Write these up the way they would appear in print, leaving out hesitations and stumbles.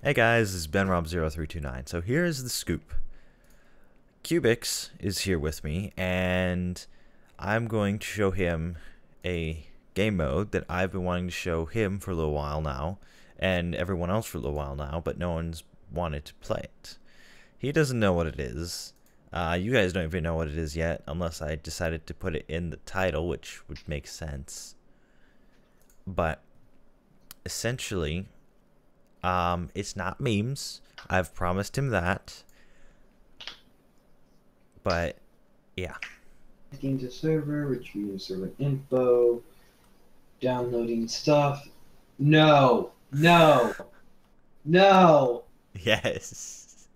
Hey guys, this is BenRob0329. So here's the scoop. Cubix is here with me, and I'm going to show him a game mode that I've been wanting to show him for a little while now, and everyone else for a little while now, but no one's wanted to play it. He doesn't know what it is. You guys don't even know what it is yet, unless I decided to put it in the title, which would make sense. But essentially, it's not memes. I've promised him that. But yeah. Connecting to server, retrieving server info, downloading stuff. No, no, no. Yes.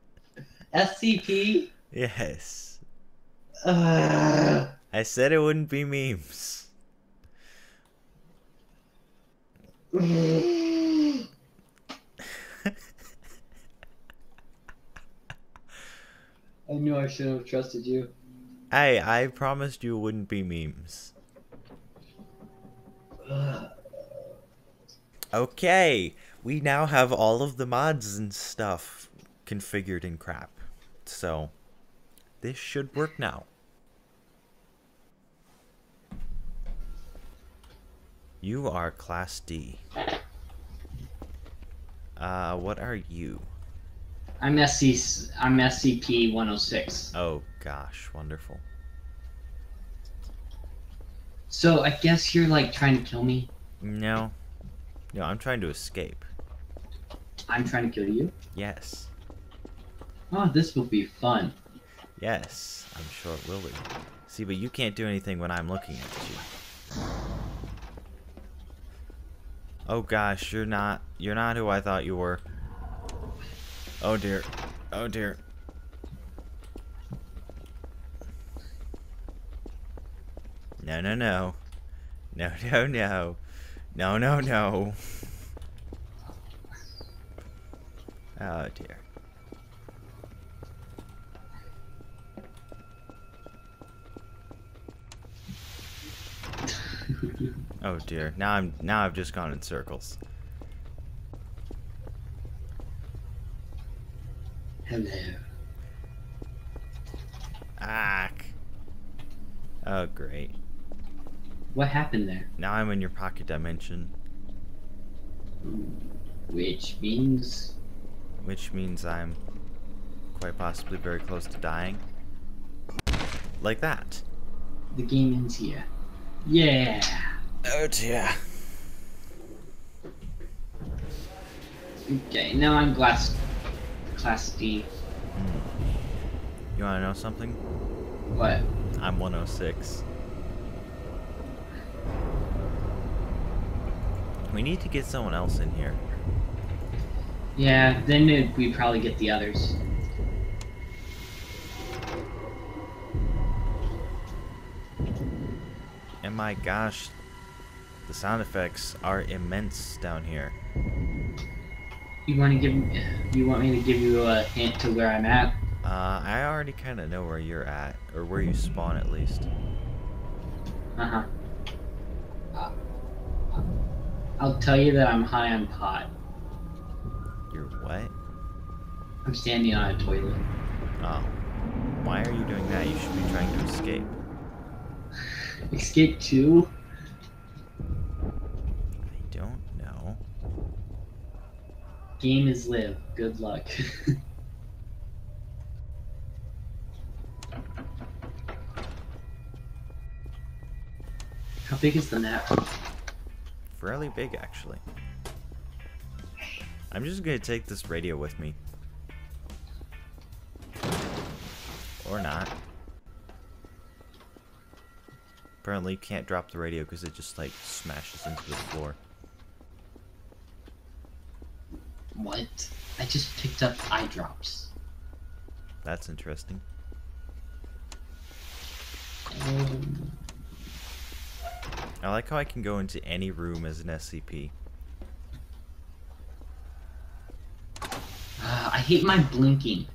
SCP. Yes. Uh, I said it wouldn't be memes. I knew I shouldn't have trusted you. Hey, I promised you it wouldn't be memes. Okay, we now have all of the mods and stuff configured and crap. So, this should work now. You are Class D. What are you? I'm SCP-106. Oh gosh, wonderful. So I guess you're like trying to kill me. No. No, I'm trying to escape. I'm trying to kill you. Yes. Oh, this will be fun. Yes, I'm sure it will be. See, but you can't do anything when I'm looking at you. Oh gosh, you're not who I thought you were. Oh dear. Oh dear. No, no, no. No, no, no. No, no, no. Oh dear. Oh dear. Now I've just gone in circles. Hello. Ack. Oh great. What happened there? Now I'm in your pocket dimension. Which means... Which means I'm quite possibly very close to dying. Like that. the game ends here. Yeah! Oh dear. Okay, now I'm Class D. You wanna know something? What? I'm 106. We need to get someone else in here. Yeah, then we probably get the others. And my gosh, the sound effects are immense down here. You want me to give you a hint to where I'm at? I already kind of know where you're at, or where you spawn at least. Uh-huh. I'll tell you that I'm high on pot. You're what? I'm standing on a toilet. Oh. Why are you doing that? You should be trying to escape. Escape 2? I don't know. Game is live. Good luck. How big is the map? Fairly big, actually. I'm just gonna take this radio with me. Or not. Apparently you can't drop the radio because it just like smashes into the floor. What? I just picked up eye drops. That's interesting. I like how I can go into any room as an SCP. I hate my blinking.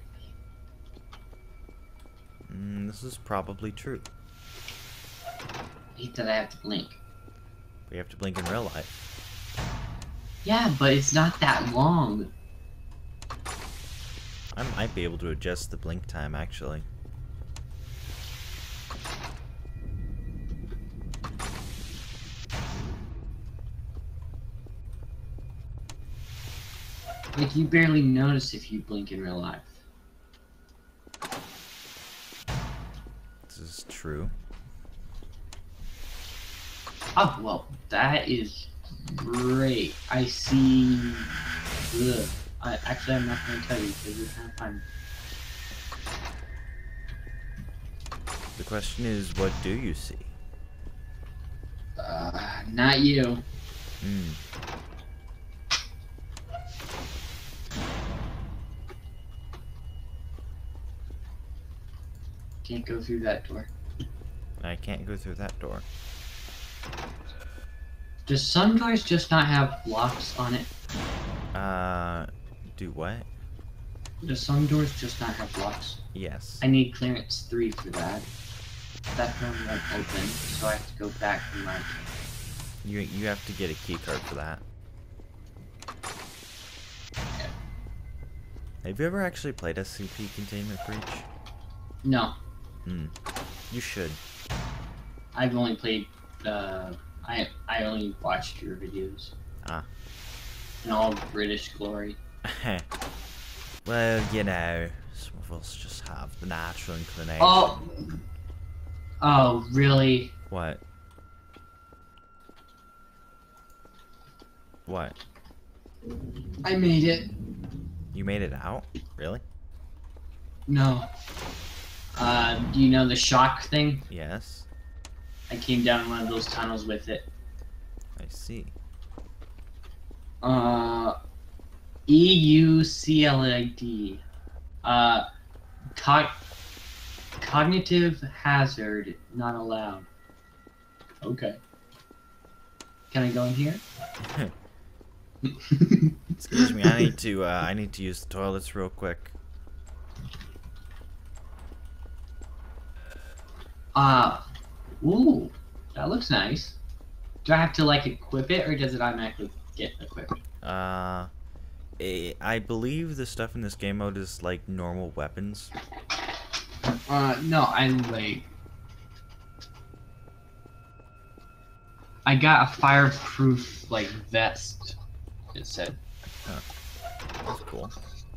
This is probably true. I hate that I have to blink. We have to blink in real life. Yeah, but it's not that long. I might be able to adjust the blink time, actually. Like, you barely notice if you blink in real life. This is true. Oh, well, that is great. I see. Ugh. Actually, I'm not going to tell you because it's kind of fun. The question is, what do you see? Not you. Hmm. Can't go through that door. I can't go through that door. Does some doors just not have locks on it? Do what? Does some doors just not have locks? Yes. I need clearance 3 for that. That door won't open, so I have to go back from my... You have to get a key card for that. Yeah. Have you ever actually played SCP Containment Breach? No, You should. I've only played, I only watched your videos. Ah. In all British glory. Well, you know, some of us just have the natural inclination. Oh! Oh, really? What? What? I made it. You made it out? Really? No. Do you know the shock thing? Yes. I came down one of those tunnels with it. I see. EUCLID. Cognitive hazard not allowed. Okay. Can I go in here? Excuse me, I need to use the toilets real quick. Ooh, that looks nice. Do I have to like equip it, or does it automatically get equipped? I believe the stuff in this game mode is like normal weapons. No, I got a fireproof like vest. It said. That's cool.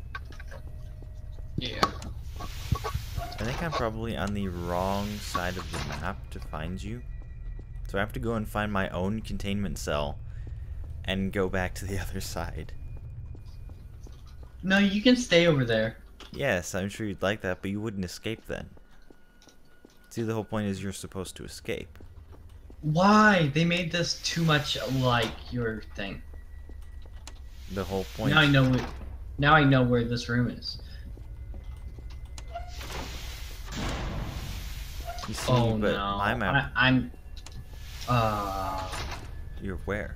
Yeah. I think I'm probably on the wrong side of the map to find you. So I have to go and find my own containment cell and go back to the other side. No, you can stay over there. Yes, I'm sure you'd like that, but you wouldn't escape then. See, the whole point is you're supposed to escape. Why? They made this too much like your thing. The whole point... Now I know where this room is. You see, Oh but no. my map... I'm... You're where?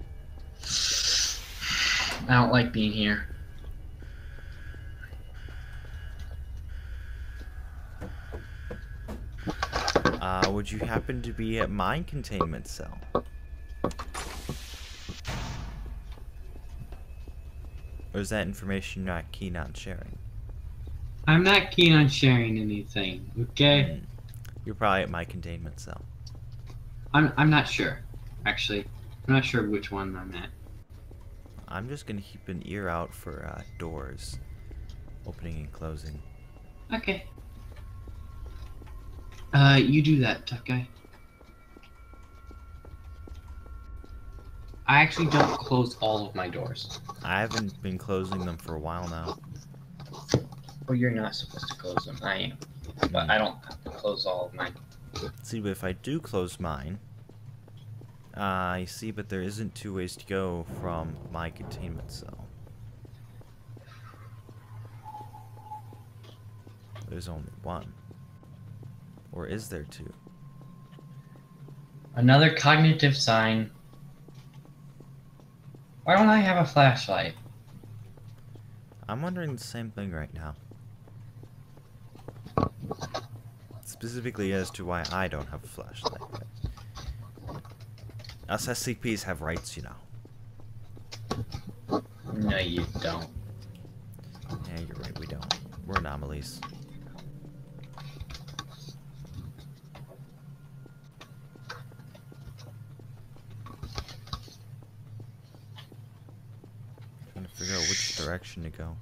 I don't like being here. Would you happen to be at my containment cell? Or is that information you're not keen on sharing? I'm not keen on sharing anything. Okay. You're probably at my containment cell. I'm not sure. Actually, I'm not sure which one I'm at. I'm just gonna keep an ear out for doors opening and closing. Okay. You do that, tough guy. I actually don't close all of my doors. I haven't been closing them for a while now. Well, you're not supposed to close them. I am. But I don't have to close all of mine. See, but if I do close mine, I see, but there isn't 2 ways to go from my containment cell. There's only one. Or is there 2? Another cognitive sign. Why don't I have a flashlight? I'm wondering the same thing right now. Specifically as to why I don't have a flashlight. Us SCPs have rights, you know. No, you don't. Yeah, you're right, we don't. We're anomalies. Trying to figure out which direction to go.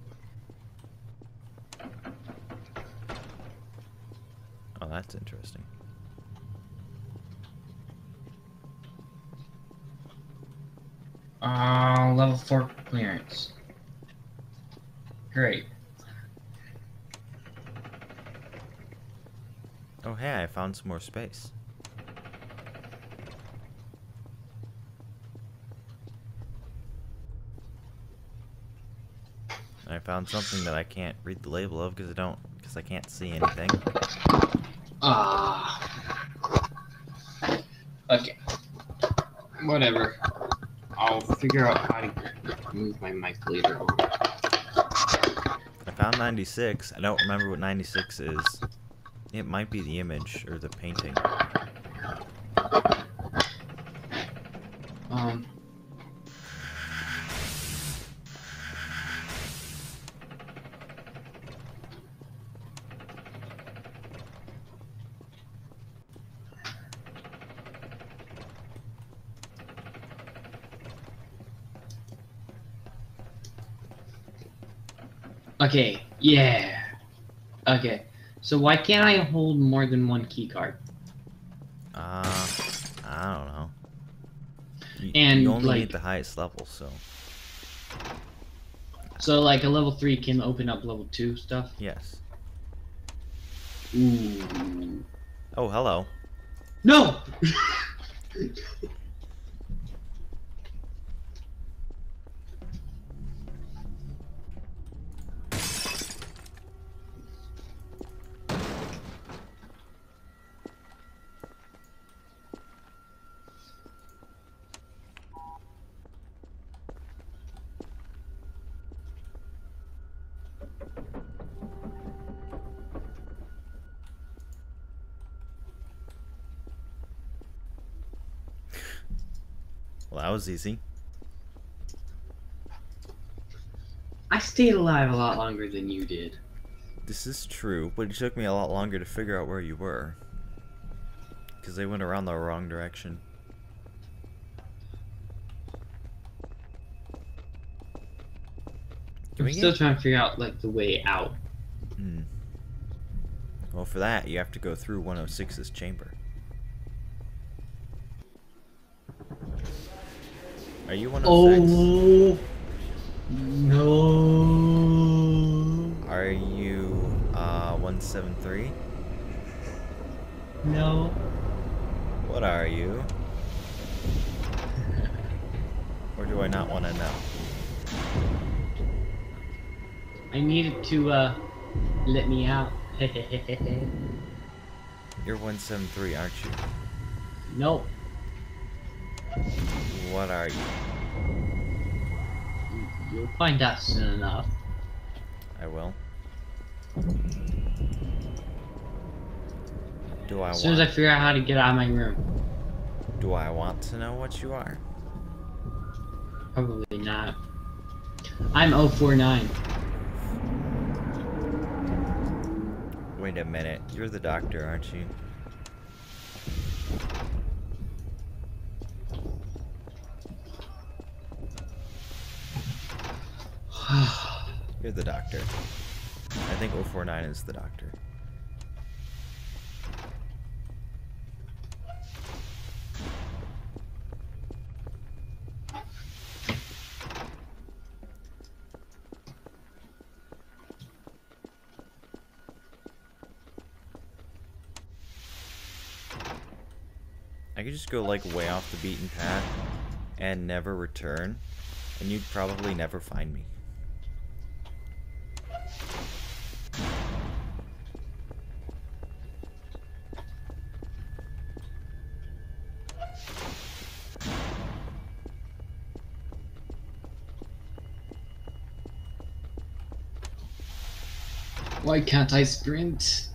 Oh, that's interesting. Level 4 clearance. Great. Oh, hey, I found some more space. I found something that I can't read the label of because I can't see anything. Okay. Whatever. I'll figure out how to move my mic later on. I found 96. I don't remember what 96 is. It might be the image or the painting. Okay, yeah. Okay, so why can't I hold more than one key card? I don't know. And, you only like- need the highest level, so So like a level 3 can open up level 2 stuff? yes. Ooh. Oh, hello. No! Well, that was easy. I stayed alive a lot longer than you did. This is true, but it took me a lot longer to figure out where you were. Because they went around the wrong direction. Can I'm we still get... trying to figure out like the way out. Well, for that, you have to go through 106's chamber. Are you 106? Oh no! Are you 173? No. What are you? Or do I not want to know? I needed to let me out. You're 173, aren't you? Nope. What are you? You'll find out soon enough. I will. Do I As soon as I want? figure out how to get out of my room. Do I want to know what you are? Probably not. I'm 049. Wait a minute. You're the doctor, aren't you? You're the doctor. I think 049 is the doctor. I could just go like way off the beaten path and never return, and you'd probably never find me. Why can't I sprint?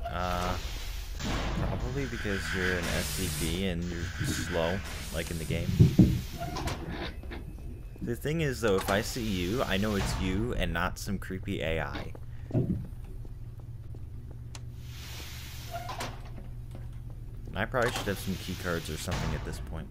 Probably because you're an SCP and you're slow, like in the game. The thing is, though, if I see you, I know it's you and not some creepy AI. I probably should have some key cards or something at this point.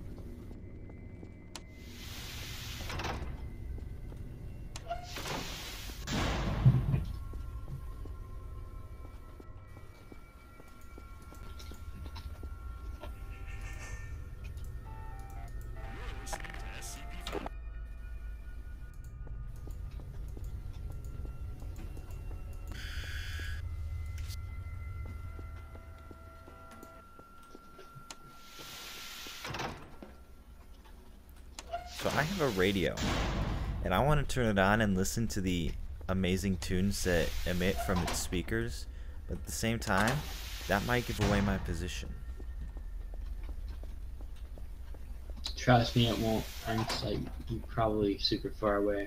So I have a radio, and I want to turn it on and listen to the amazing tunes that emit from its speakers, but at the same time, that might give away my position. Trust me, it won't. I'm just like, you're probably super far away.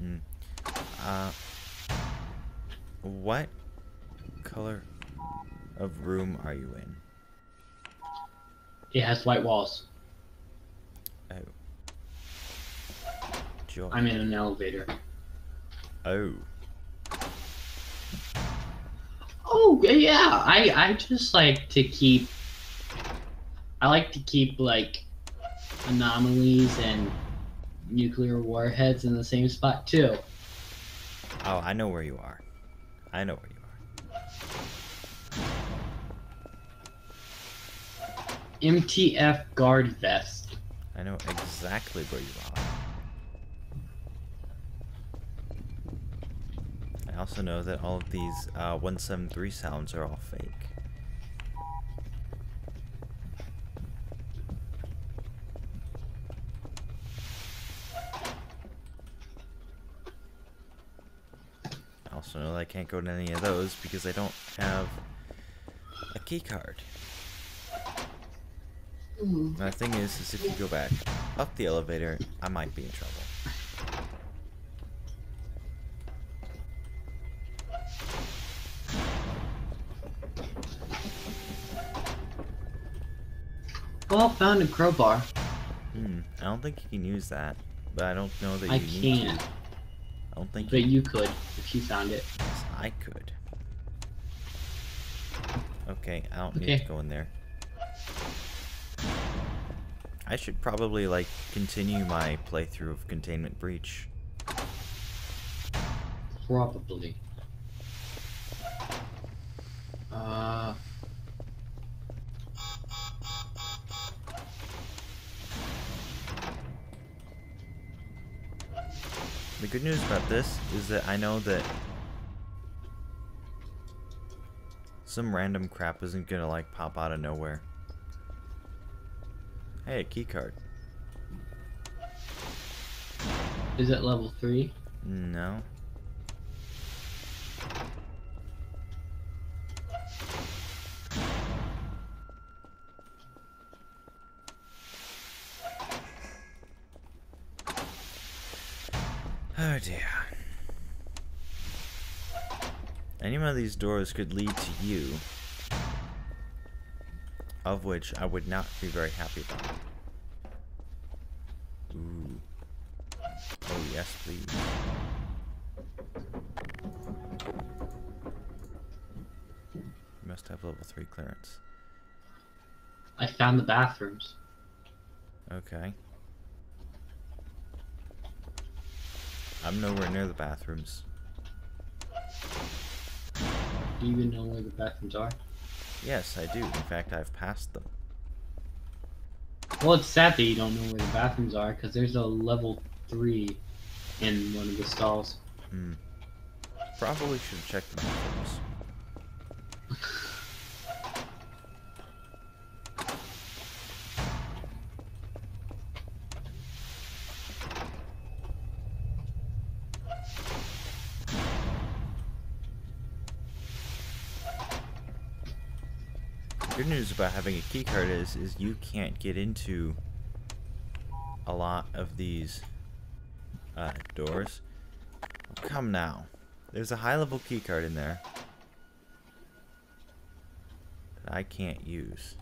What color of room are you in? It has white walls. Oh. Joy. I'm in an elevator. Oh. Oh, yeah. I just like to keep... I like to keep, like, anomalies and nuclear warheads in the same spot, too. Oh, I know where you are. I know where you are. MTF guard vest. I know exactly where you are. I also know that all of these 173 sounds are all fake. I also know that I can't go to any of those because I don't have a key card. And the thing is if you go back up the elevator, I might be in trouble. Well, found a crowbar. I don't think you can use that, but I don't know that I you need can. to. I don't think But you could if you found it. Yes, I could. Okay, I don't need to go in there. I should probably, like, continue my playthrough of Containment Breach. Probably. The good news about this is that I know that some random crap isn't gonna, like, pop out of nowhere. Hey, a key card. Is it level 3? No. Oh dear. Any one of these doors could lead to you, of which I would not be very happy about. Ooh. Oh yes, please. You must have level 3 clearance. I found the bathrooms. Okay. I'm nowhere near the bathrooms. Do you even know where the bathrooms are? Yes, I do. In fact, I've passed them. Well, it's sad that you don't know where the bathrooms are, because there's a level 3 in one of the stalls. Probably should check the bathrooms. Good news about having a keycard is you can't get into a lot of these doors. Oh, come now. There's a high-level keycard in there that I can't use.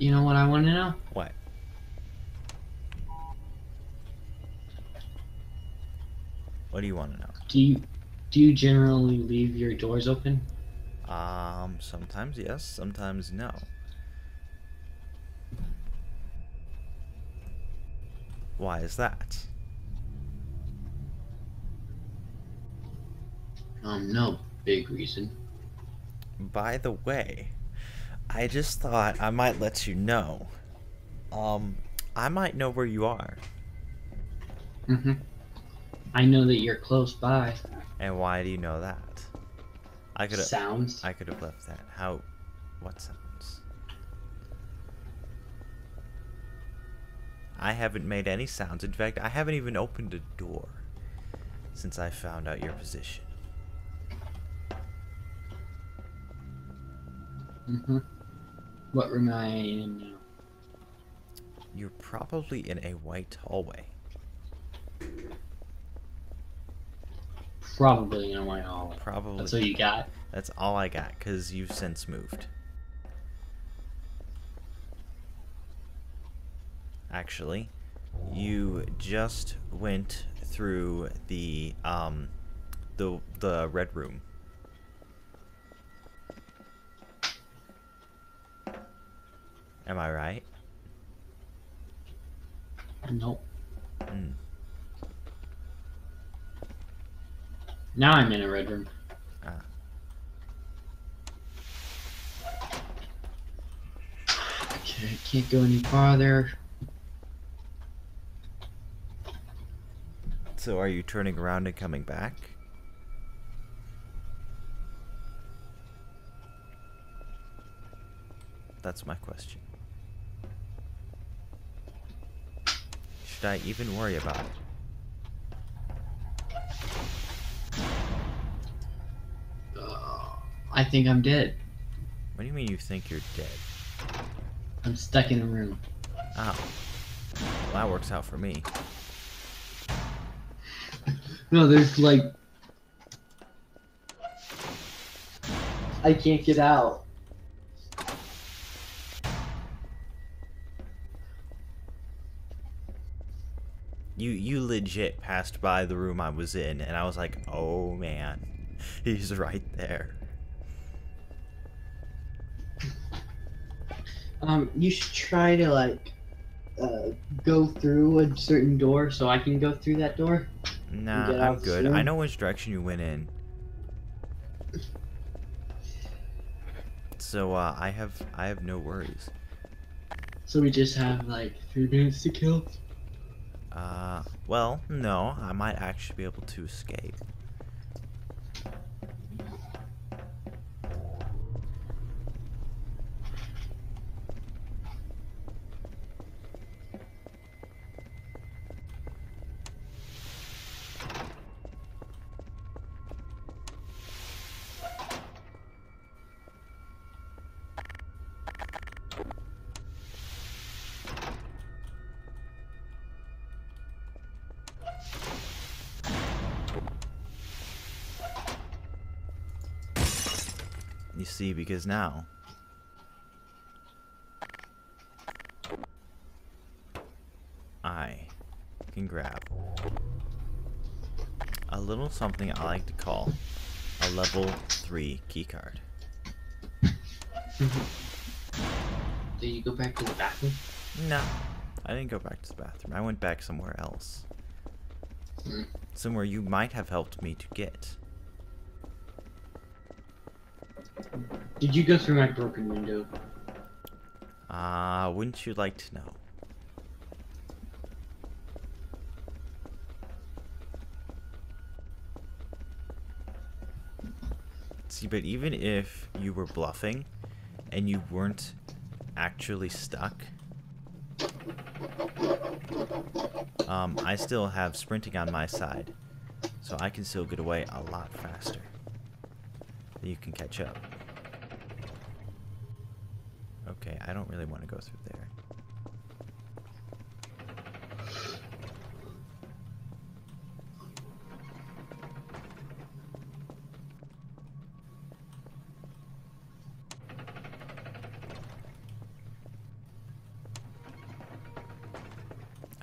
You know what I want to know? What? What do you want to know? Do you generally leave your doors open? Sometimes yes, sometimes no. Why is that? No big reason. By the way, I just thought I might let you know. I might know where you are. Mm-hmm. I know that you're close by. And why do you know that? Sounds. I could have left that. What sounds? I haven't made any sounds. In fact, I haven't even opened a door since I found out your position. Mm-hmm. What room am I in now? You're probably in a white hallway. Probably in a white hallway. Probably. That's what you got? That's all I got, because you've since moved. Actually, you just went through the red room. Am I right? Nope. Mm. Now I'm in a red room. Ah. Okay, I can't go any farther. So are you turning around and coming back? That's my question. Should I even worry about it? I think I'm dead. What do you mean you think you're dead? I'm stuck in a room. Oh. Well, that works out for me. No, there's like... I can't get out. You legit passed by the room I was in, and I was like, oh man, he's right there. You should try to like go through a certain door so I can go through that door. Nah, Get I'm out good. soon. I know which direction you went in. So I have no worries. So we just have like 3 minutes to kill. Well, no, I might actually be able to escape. You see, because now I can grab a little something I like to call a level 3 keycard. Did you go back to the bathroom? No, I didn't go back to the bathroom. I went back somewhere else. Somewhere you might have helped me to get. Did you go through my broken window? Wouldn't you like to know? See, but even if you were bluffing and you weren't actually stuck, I still have sprinting on my side, so I can still get away a lot faster. You can catch up. Okay, I don't really want to go through there.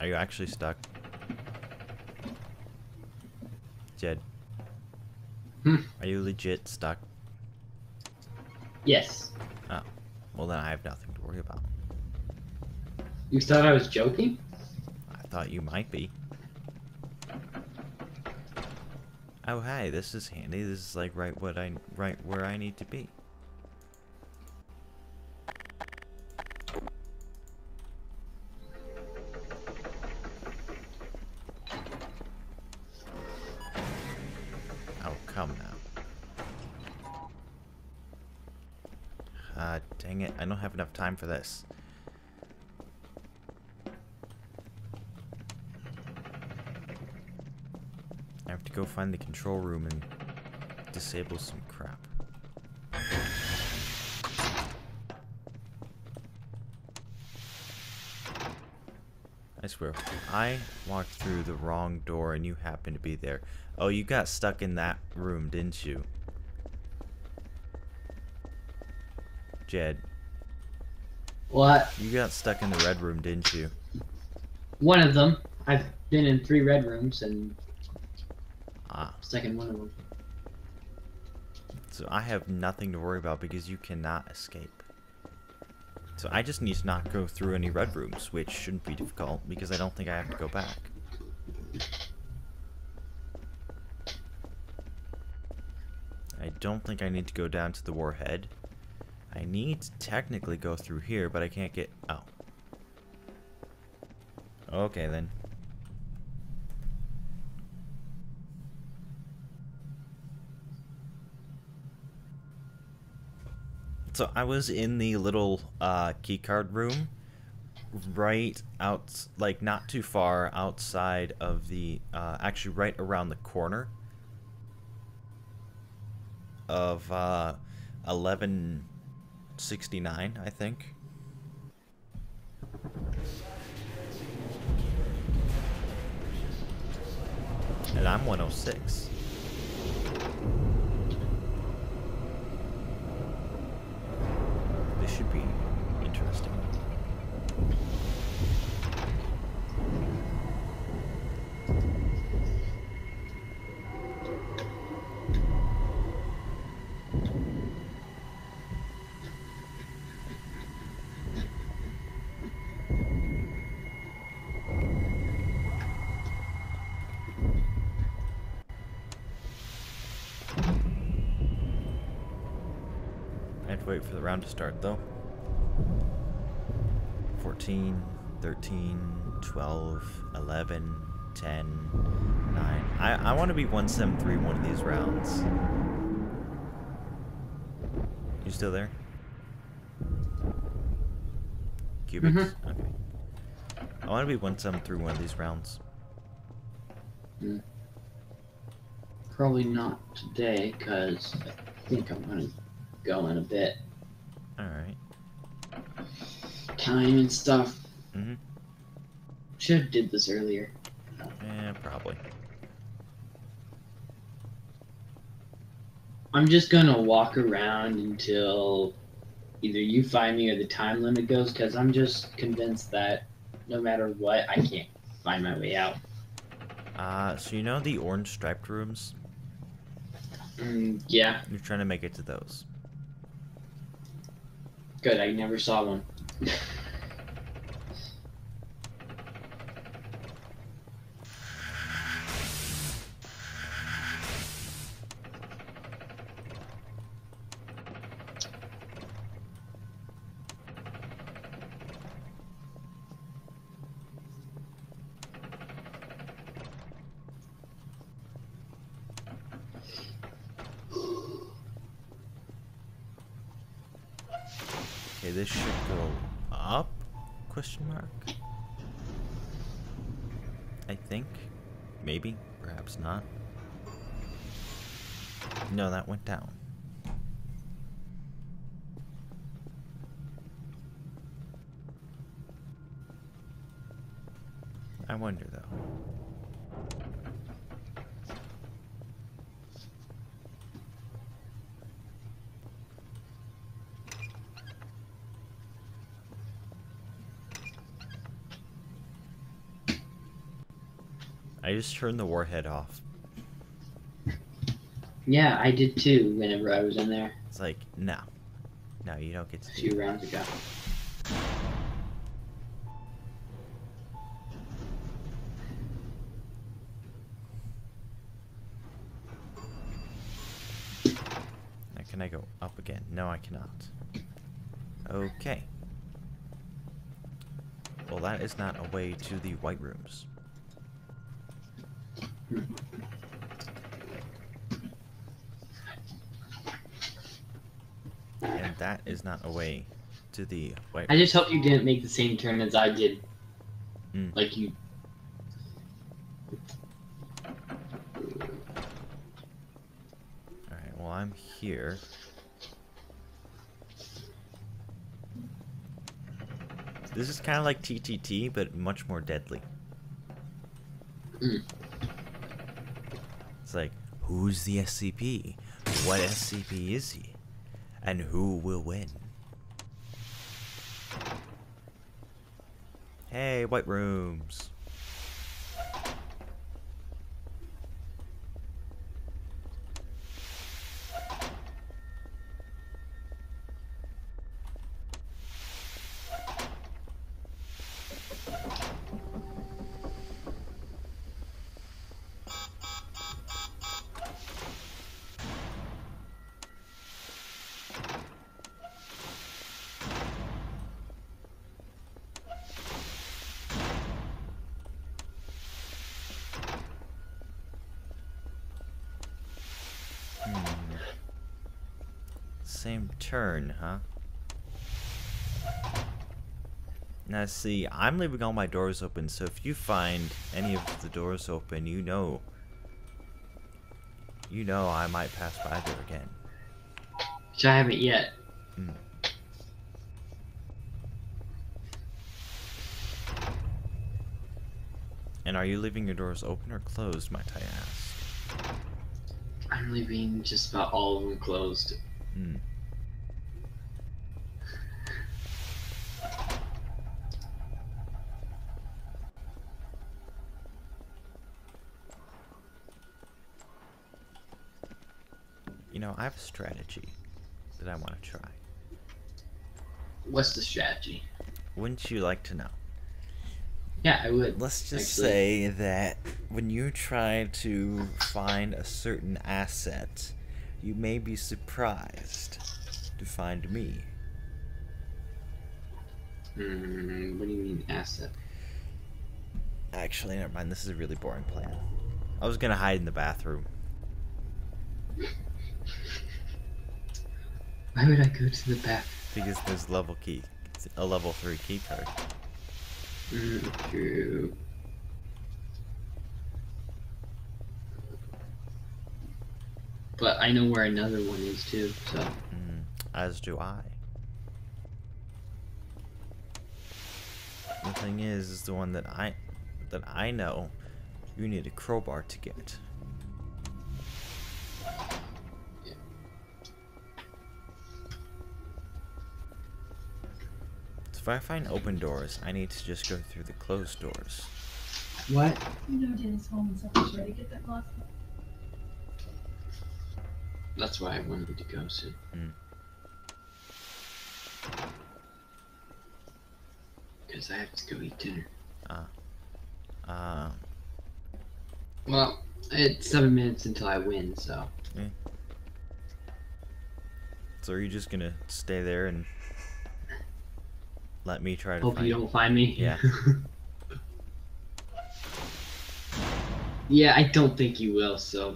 you actually stuck? Jed? Hmm. Are you legit stuck? Yes. Oh. Well, then I have nothing to worry about. You thought I was joking? I thought you might be. Oh, hey, this is handy. This is like right where I need to be. Oh, come now. Dang it. I don't have enough time for this. I have to go find the control room and disable some crap. I swear, I walked through the wrong door and you happened to be there. Oh, you got stuck in that room, didn't you? Jed. What? You got stuck in the red room, didn't you? One of them. I've been in 3 red rooms and Ah. stuck in one of them. So I have nothing to worry about because you cannot escape. So I just need to not go through any red rooms, which shouldn't be difficult because I don't think I have to go back. I don't think I need to go down to the warhead. I need to technically go through here, but I can't get... Oh. Okay, then. So I was in the little keycard room, right out, like not too far outside of the, actually right around the corner of 1169, I think. And I'm 106. This should be interesting. I have to wait for the round to start, though. 14, 13, 12, 11, 10, 9. I want to be 173 one of these rounds. You still there? Cubics? Mm-hmm. Okay. I want to be 173 one of these rounds. Probably not today, because I think I'm gonna go in a bit. Alright. Time and stuff. Mm-hmm. Should have did this earlier. Yeah, probably. I'm just gonna walk around until either you find me or the time limit goes, because I'm just convinced that no matter what, I can't find my way out. So you know the orange striped rooms? Yeah, You're trying to make it to those. good. I never saw one. Okay, this should go up? Question mark? I think. Maybe. Perhaps not. No, that went down. I wonder, though. I just turned the warhead off. Yeah, I did too whenever I was in there It's like, no. No, you don't get a to do few that. rounds ago. Now, can I go up again? No, I cannot. Okay. Well, that is not a way to the white rooms. And that is not a way to the white I just hope you didn't make the same turn as I did. Mm. Like you. Alright, well, I'm here. This is kind of like TTT, but much more deadly. Mm. It's like, who's the SCP? What SCP is he? And who will win? Hey, white rooms. Same turn, huh? Now see, I'm leaving all my doors open, so if you find any of the doors open, you know I might pass by there again. Which I haven't yet. Mm. And are you leaving your doors open or closed, might I ask? I'm leaving just about all of them closed. Hmm. You know, I have a strategy that I want to try. What's the strategy? Wouldn't you like to know? Yeah, I would. Let's just actually. say that when you try to find a certain asset, you may be surprised to find me. What do you mean asset? Actually, never mind. This is a really boring plan. I was gonna hide in the bathroom. Why would I go to the back? Because there's a level 3 key card. True. But I know where another one is too, so. As do I. The thing is the one that I know you need a crowbar to get. So if I find open doors, I need to just go through the closed doors. What? You know Danny's home and stuff. He's ready to get that lost. That's why I wanted to go soon. Because I have to go eat dinner. Well, it's 7 minutes until I win, so. So are you just gonna stay there and let me try to Hope find you don't find me. Yeah. Yeah, I don't think you will, so.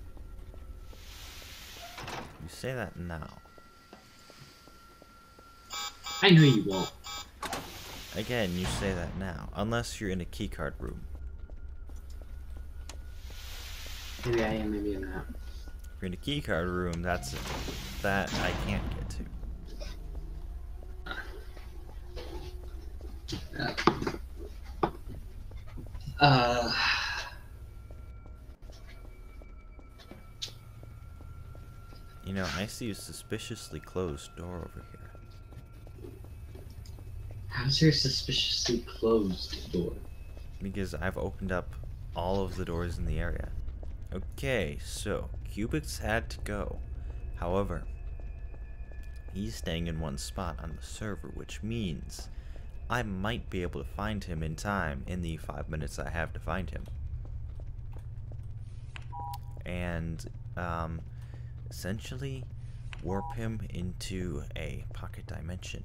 You say that now. I know you won't. Again, you say that now. Unless you're in a keycard room. Maybe I am, maybe I'm not. If you're in a keycard room, that I can't get to. You know, I see a suspiciously closed door over here. How's there a suspiciously closed door? Because I've opened up all of the doors in the area. Okay, so Cubix had to go. However, he's staying in one spot on the server, which means I might be able to find him in time in the 5 minutes I have to find him. And essentially warp him into a pocket dimension.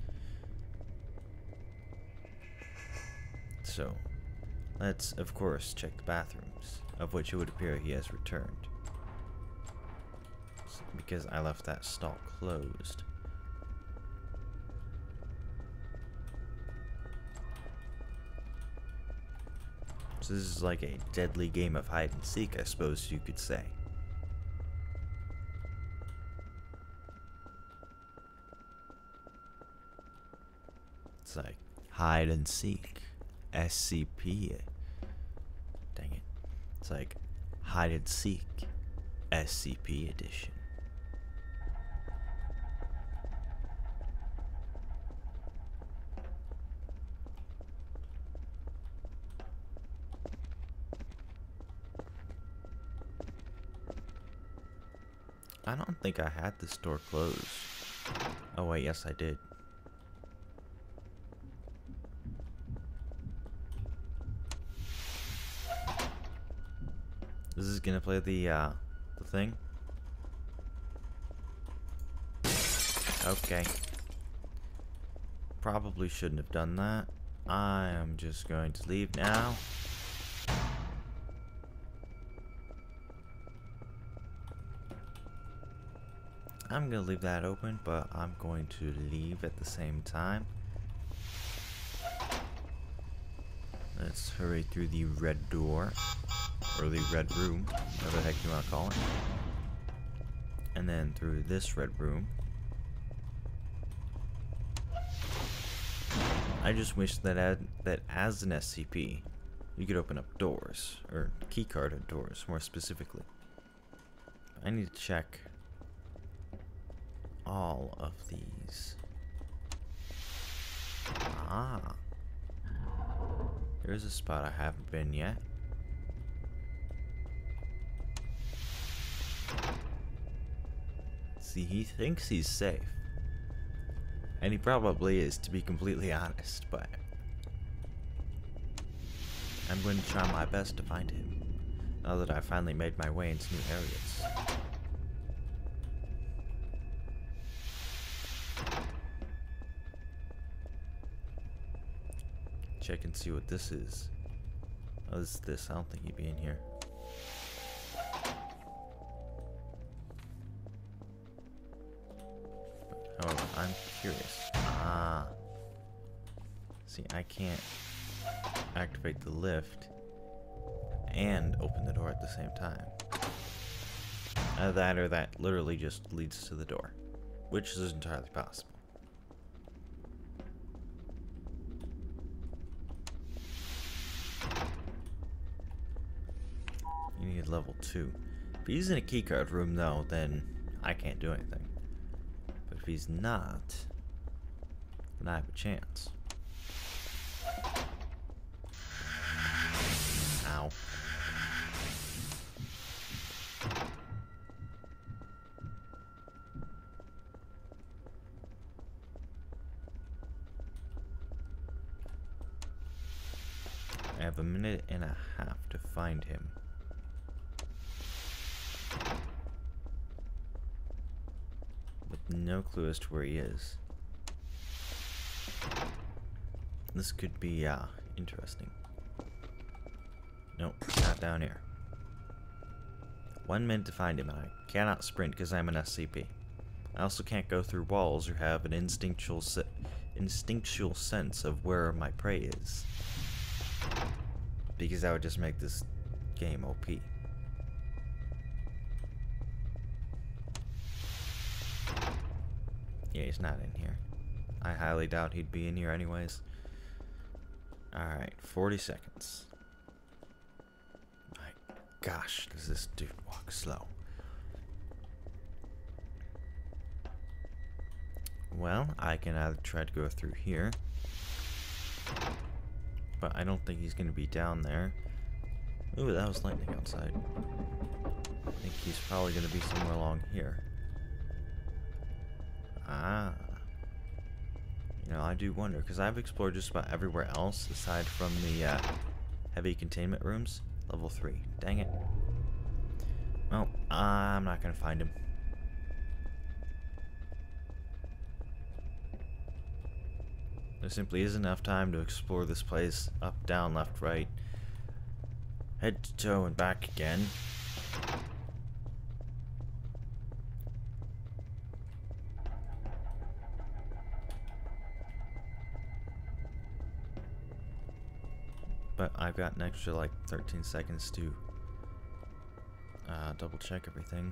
So let's of course check the bathrooms, of which it would appear he has returned, because I left that stall closed. So this is like a deadly game of hide and seek, I suppose you could say. It's like hide and seek, SCP. Dang it. It's like hide and seek, SCP edition. I don't think I had this door closed. Oh wait, yes I did. This is gonna play the thing. Okay. Probably shouldn't have done that. I am just going to leave now. I'm gonna leave that open, but I'm going to leave at the same time. Let's hurry through the red door, or the red room, whatever the heck you want to call it. And then through this red room. I just wish that that as an SCP, you could open up doors, or keycarded doors, more specifically. I need to check all of these. Ah. There's a spot I haven't been yet. See, he thinks he's safe. And he probably is, to be completely honest, but I'm going to try my best to find him, now that I finally made my way into new areas. Check and see what this is. Oh, this is this. I don't think he'd be in here. However, I'm curious. Ah. See, I can't activate the lift and open the door at the same time. Either that or that literally just leads to the door, which is entirely possible. You need level 2. If he's in a keycard room though, then I can't do anything. But if he's not, then I have a chance. Ow. I have a minute and a half to find him. With no clue as to where he is. This could be interesting. Nope, not down here. 1 minute to find him, and I cannot sprint because I'm an SCP. I also can't go through walls or have an instinctual sense of where my prey is, because that would just make this game OP. Yeah, he's not in here. I highly doubt he'd be in here anyways. Alright, 40 seconds. My gosh, does this dude walk slow. Well, I can either try to go through here, but I don't think he's going to be down there. Ooh, that was lightning outside. I think he's probably going to be somewhere along here. Ah. You know, I do wonder, because I've explored just about everywhere else aside from the heavy containment rooms. Level 3. Dang it. Well, I'm not going to find him. There simply isn't enough time to explore this place up, down, left, right, head to toe, and back again. But I've got an extra like 13 seconds to double check everything.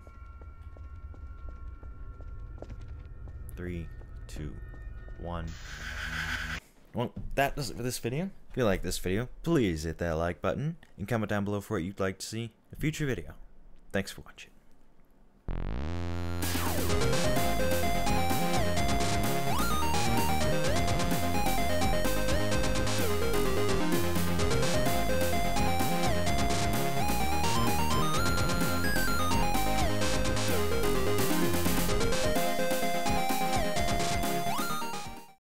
3, 2, 1. Well, that does it for this video. If you like this video, please hit that like button and comment down below for what you'd like to see in a future video. Thanks for watching.